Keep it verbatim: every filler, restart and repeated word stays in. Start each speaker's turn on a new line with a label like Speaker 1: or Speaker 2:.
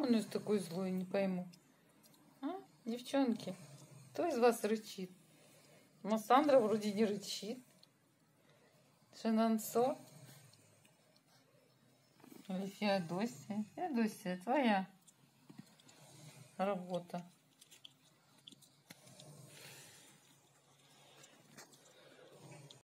Speaker 1: он из такой злой, не пойму? А, девчонки, кто из вас рычит? Массандра вроде не рычит. Шенонсо. Или Феодосия. Феодосия, твоя работа.